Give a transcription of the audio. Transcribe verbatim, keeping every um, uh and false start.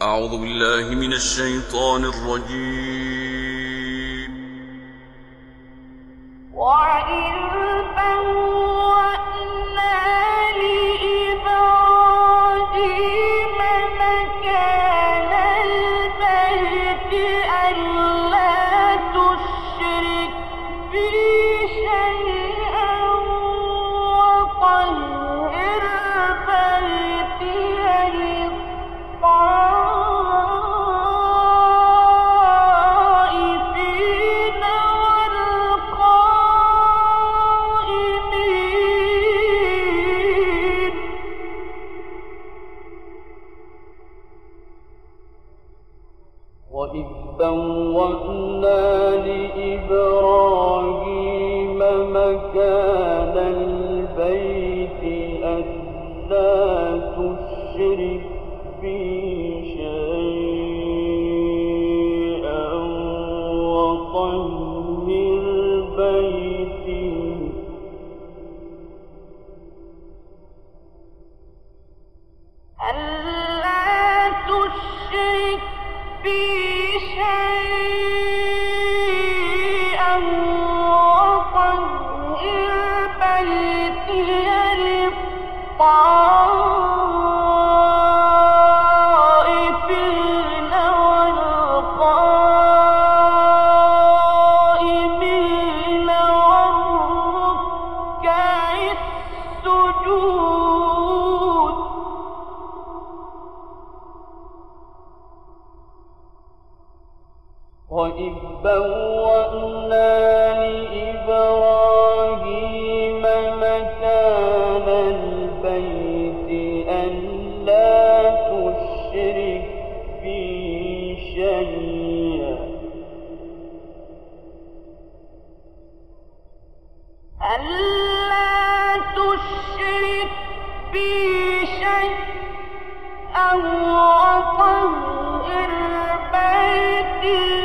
أعوذ بالله من الشيطان الرجيم. وإذ بوأنا لإبراهيم مكان البيت ألا تشرك بي شيئا وطهر بيتي للطائفين والقائمين. وإذ بوأنا لإبراهيم مكان البيت ألا تشرك بي شيئا وطهر بيتي ألا تشرك بي شيئا وطهر بيتي للطائفين والقائمين والركع السجود. وإذ بوأنا لإبراهيم مكان البيت ألا تشرك بي شيئا ألا تشرك بي شيئا وطهر بيتي